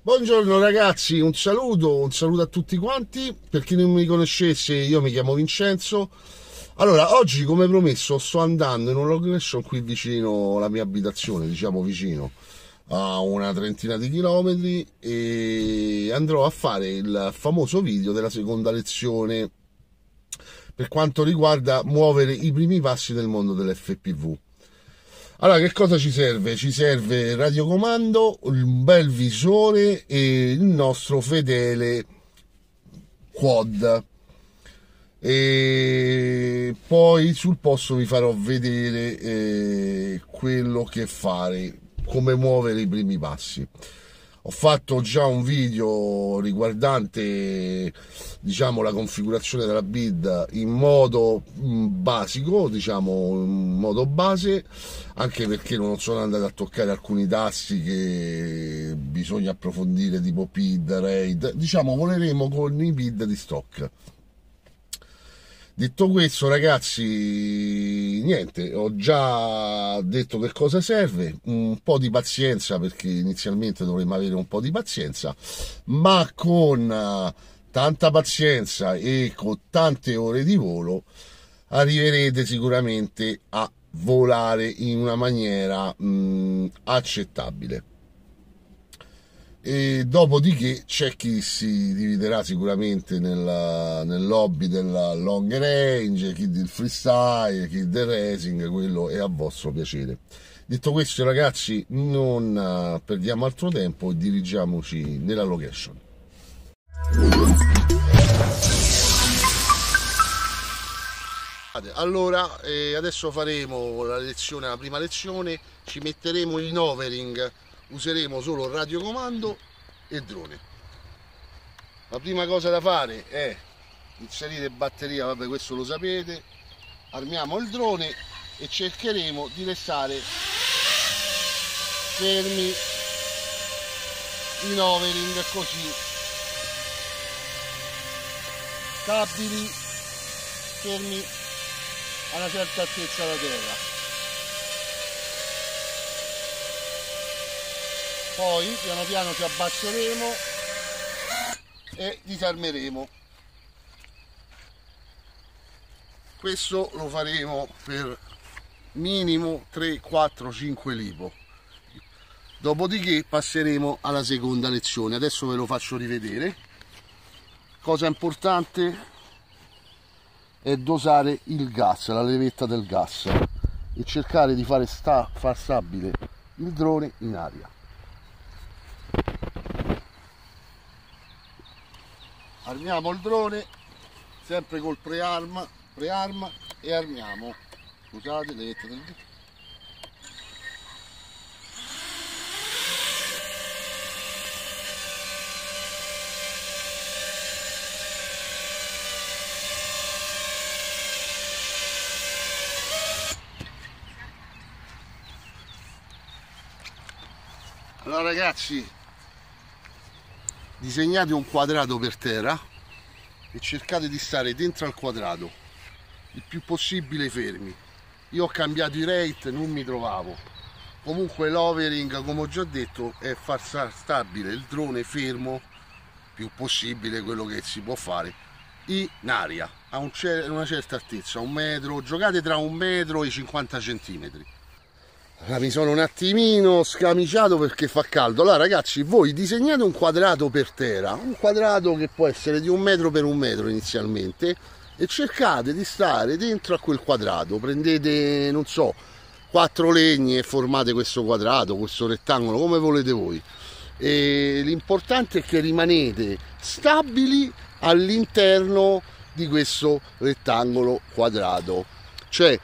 Buongiorno ragazzi, un saluto a tutti quanti. Per chi non mi conoscesse, io mi chiamo Vincenzo. Allora, oggi come promesso sto andando in un location qui vicino alla mia abitazione, diciamo vicino a una trentina di chilometri, e andrò a fare il famoso video della seconda lezione per quanto riguarda muovere i primi passi nel mondo dell'FPV. Allora, che cosa ci serve? Ci serve il radiocomando, un bel visore e il nostro fedele quad. E poi sul posto vi farò vedere quello che fare, come muovere i primi passi. Ho fatto già un video riguardante, diciamo, la configurazione della BID in modo basico, diciamo in modo base, anche perché non sono andato a toccare alcuni tasti che bisogna approfondire, tipo PID, RAID. Diciamo, voleremo con i PID di stock. Detto questo, ragazzi, niente, ho già detto che cosa serve, un po' di pazienza, perché inizialmente dovremmo avere un po' di pazienza, ma con tanta pazienza e con tante ore di volo arriverete sicuramente a volare in una maniera accettabile. E dopodiché c'è chi si dividerà sicuramente nel lobby della long range, chi del freestyle, chi del racing, quello è a vostro piacere. Detto questo, ragazzi, non perdiamo altro tempo e dirigiamoci nella location. Allora, adesso faremo la prima lezione, ci metteremo in overing. Useremo solo radiocomando e drone. La prima cosa da fare è inserire batteria, vabbè, questo lo sapete. Armiamo il drone e cercheremo di restare fermi in overing, così stabili, fermi a una certa altezza da terra. Poi piano piano ci abbasseremo e disarmeremo. Questo lo faremo per minimo 3, 4, 5 lipo. Dopodiché passeremo alla seconda lezione. Adesso ve lo faccio rivedere. Cosa importante è dosare il gas, la levetta del gas, e cercare di far stabile il drone in aria. Armiamo il drone sempre col prearm e armiamo, scusate, le levette del gas. Allora ragazzi, disegnate un quadrato per terra e cercate di stare dentro al quadrato il più possibile fermi. Io ho cambiato i rate, non mi trovavo. Comunque l'overing, come ho già detto, è far stabile il drone fermo più possibile, quello che si può fare in aria a una certa altezza, 1 metro. Giocate tra 1 metro e 50 centimetri. Mi sono un attimino scamiciato perché fa caldo. Allora ragazzi, voi disegnate un quadrato per terra, un quadrato che può essere di 1 metro per 1 metro inizialmente, e cercate di stare dentro a quel quadrato. Prendete, non so, 4 legni e formate questo quadrato, questo rettangolo, come volete voi. E l'importante è che rimanete stabili all'interno di questo rettangolo quadrato, cioè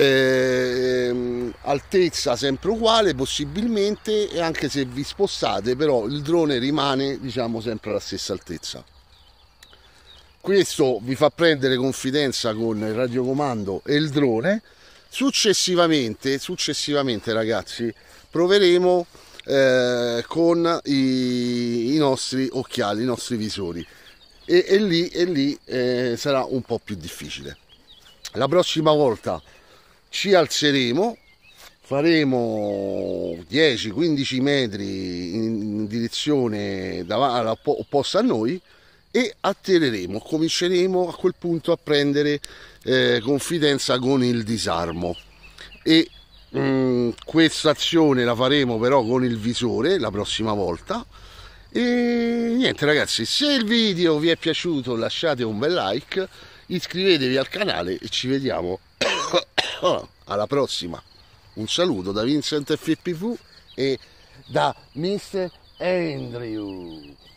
altezza sempre uguale possibilmente, e anche se vi spostate però il drone rimane, diciamo, sempre alla stessa altezza. Questo vi fa prendere confidenza con il radiocomando e il drone. Successivamente ragazzi, proveremo con i nostri occhiali, i nostri visori, e lì sarà un po' più difficile. La prossima volta ci alzeremo, faremo 10-15 metri in direzione opposta a noi e atterreremo, cominceremo a quel punto a prendere confidenza con il disarmo. E questa azione la faremo però con il visore la prossima volta. E niente ragazzi, se il video vi è piaciuto lasciate un bel like, iscrivetevi al canale e ci vediamo alla prossima. Un saluto da Vincent FPV e da Mr. Andrew.